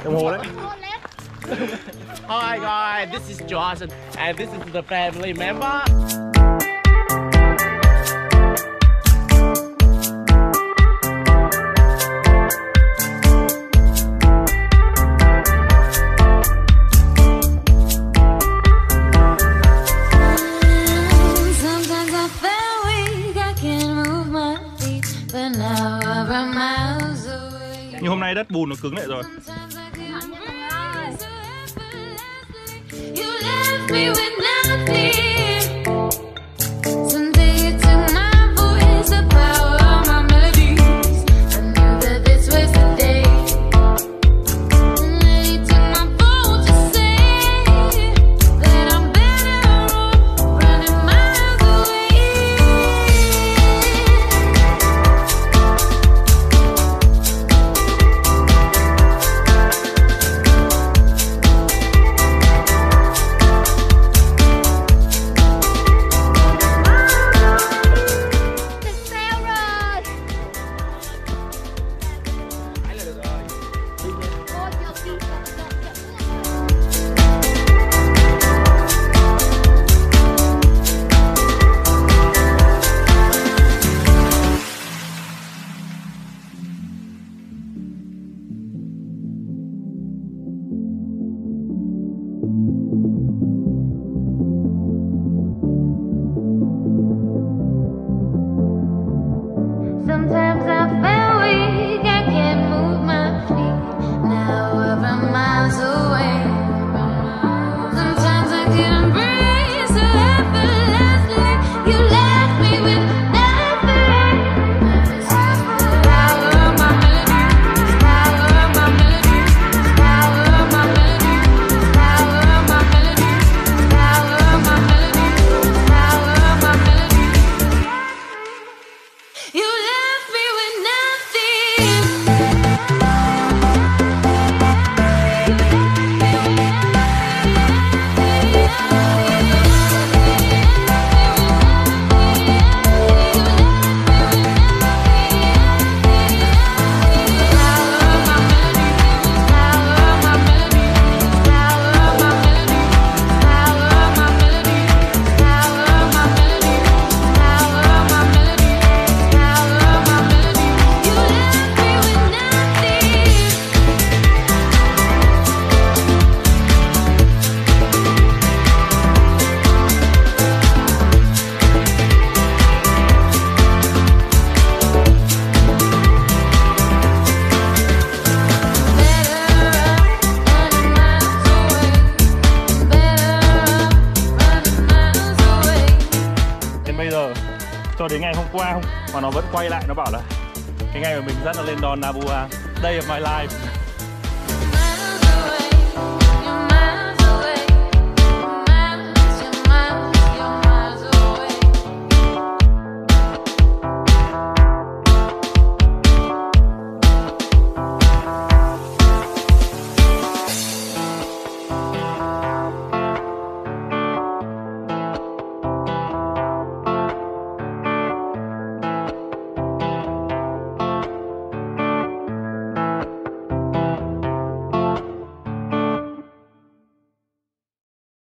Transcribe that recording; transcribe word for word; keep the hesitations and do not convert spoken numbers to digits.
Đồng hồ đấy. Hi guys, this is Josh and this is the family member. Nhưng hôm nay đất bùn nó cứng lại rồi. Sometimes I feel weak, I can't move my feet. Now we're miles away. Sometimes I can't breathe so effortlessly. You left me with nothing. Power of my melodies, power of my melodies, power of my melodies, power of my melodies, power of my melodies, power of my melodies. You left me with nothing. Đến bây giờ cho đến ngày hôm qua không mà nó vẫn quay lại, nó bảo là cái ngày mà mình dắt nó lên Donna Buang, day of my life.